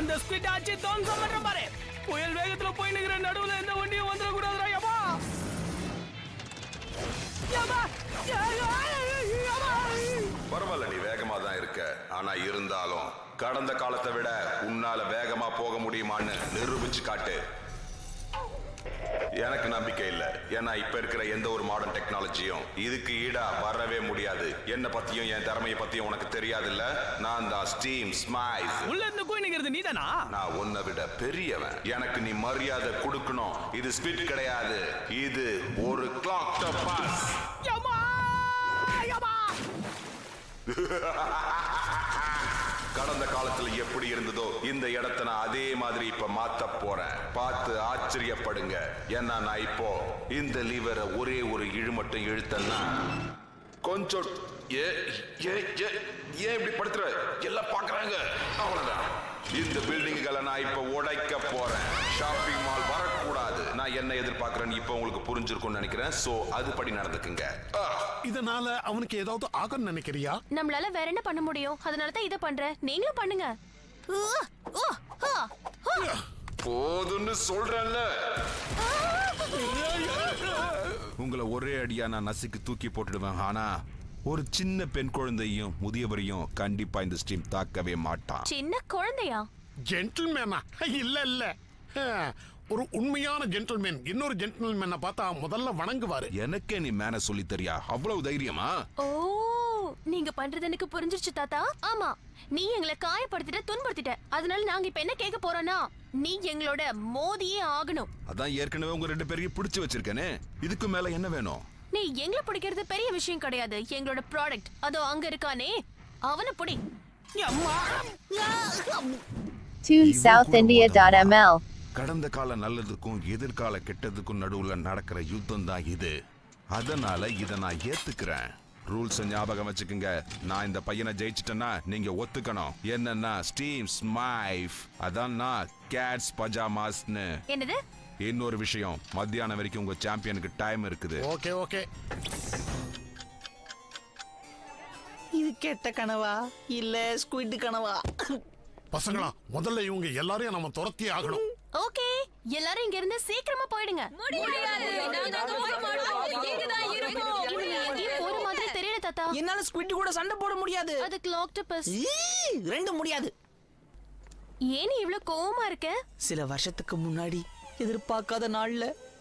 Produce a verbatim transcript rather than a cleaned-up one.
அந்த ஸ்குவிட் ஆச்சு தோங்க பண்ற பாரு. புயல் வேகத்துல போய் நிக்கிற நடுவுல எந்த வண்டியும் வந்துட கூடாதுடா யப்பா. யப்பா. பரவாயில்ல, நீ வேகமா தான் இருக்க. ஆனா இருந்தாலும் கடந்த காலத்தை விட உன்னால வேகமா போக முடியுமான்னு நிரூபிச்சு காட்டு. எனக்கு நம்பிக்கை இல்ல. ஏன்னா இப்ப இருக்கிற எந்த ஒரு மாடர்ன் டெக்னாலஜியும் இதுக்கு ஈடா வரவே முடியாது. என்ன பத்தியும் என் திறமையை பத்தியும் உனக்கு தெரியாது இல்ல. நான் தான் ஸ்டீம் ஸ்மைஸ். உள்ள இருந்து போய் நிக்கிறது நீதானா? நான் உன்னை விட பெரியவன். எனக்கு நீ மரியாதை கொடுக்கணும். இது ஸ்பீட் கிடையாது, இது ஒரு கிளாக் டப்பாஸ். யம்மா யம்மா. கடந்த காலத்துல எப்படி இருந்ததோ இந்த இடத்தை நான் அதே மாதிரி இப்ப மாத்த போறேன். பார்த்து ஆச்சரியப்படுங்க. ஏன்னா நான் இப்போ இந்த லீவரை ஒரே ஒரு இழு மட்டும் இழுத்தேன்னா கொஞ்சம் ஏ ஏ ஏ ஏன் இப்படி படுத்துற? எல்லாம் பாக்குறாங்க. அவ்வளவுதான். இந்த பில்டிங்குகளை நான் இப்ப உடைக்க போறேன். ஷாப்பிங் மால் வரக்கூடாது. நான் என்ன எதிர்பார்க்கிறேன்னு இப்ப உங்களுக்கு புரிஞ்சிருக்கும்னு நினைக்கிறேன். சோ அதுபடி நடந்துக்குங்க. இதனால அவனுக்கு ஏதாவது ஆகும்னு நினைக்கிறியா? நம்மளால வேற என்ன பண்ண முடியும்? அதனால தான் இத பண்றேன். நீங்களும் பண்ணுங்க. போதுன்னு சொல்றேன்ல. உங்களை ஒரே அடியா நான் நசுக்கு தூக்கி போட்டுடுவேன். ஆனா ஒரு சின்ன பெண் குழந்தையும் முதியவரையும் கண்டிப்பா இந்த ஸ்ட்ரீம் தாக்கவே மாட்டான். சின்ன குழந்தையா? ஜென்டில்மேனா? இல்ல இல்ல, ஒரு உண்மையான ஜென்டில்மேன் இன்னொரு ஜென்டில்மேனை பார்த்தா முதல்ல வணங்குவாரு. எனக்கே நீ மேன சொல்லி தெரியா? அவ்வளவு தைரியமா? ஓ, நீங்க பண்றது எனக்கு புரிஞ்சிருச்சு தாத்தா. ஆமா, நீ எங்களை காயப்படுத்திட்ட, துன்புறுத்திட்ட. அதனால நாங்க இப்ப என்ன கேட்க போறோம்னா, நீ எங்களோட மோதியே ஆகணும். அதான் ஏற்கனவே உங்க ரெண்டு பேரையும் பிடிச்சு வச்சிருக்கேனே. இதுக்கு மேல என்ன வேணும்? நீ எங்களை பிடிக்கிறது பெரிய விஷயம் கிடையாது. எங்களோட ப்ராடக்ட் அதோ அங்க இருக்கானே, அவனை பிடி. two south india dot m l கடந்த கால நல்லதுக்கும் எதிர்கால கெட்டதுக்கும் நடுவுல நடக்கிற யுத்தம் தான் இது. அதனால இத நான் ஏத்துக்கிறேன். ரூல்ஸ் ஞாபகம் வச்சுக்கோங்க. நான் இந்த பையனை ஜெயிச்சிட்டேன்னா நீங்க ஒத்துக்கணும். என்னன்னா ஸ்டீம் ஸ்மைஃப், அதான் நான் கேட்ஸ் பஜாமாஸ்னு. என்னது? இன்னொரு விஷயம், மத்தியானம் வரைக்கும் உங்க சாம்பியனுக்கு டைம் இருக்குது. Okay okay. இது கெட்ட கனவா இல்ல ஸ்குவிட் கனவா? பசங்களா, முதல்ல இவங்க எல்லாரையும் நம்ம துரத்தி ஆகணும். ஓகே, எல்லாரும் இங்க இருந்து சீக்கிரமா போயிடுங்க. போற மாதிரி தெரியல தாத்தா. என்னால ஸ்குவிட் கூட சண்டை போட முடியாது. அது ஆக்டோபஸ். ரெண்டும் முடியாது. ஏன் இவ்ளோ கோவமா இருக்க? சில வருஷத்துக்கு முன்னாடி எதிர்பார்க்காத நாள்ல